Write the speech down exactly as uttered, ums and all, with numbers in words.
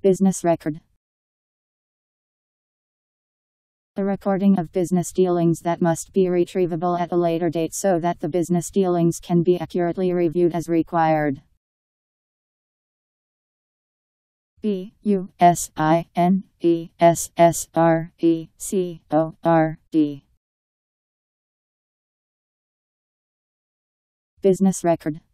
Business record. A recording of business dealings that must be retrievable at a later date so that the business dealings can be accurately reviewed as required. B U S I N E S S R E C O R D. Business record.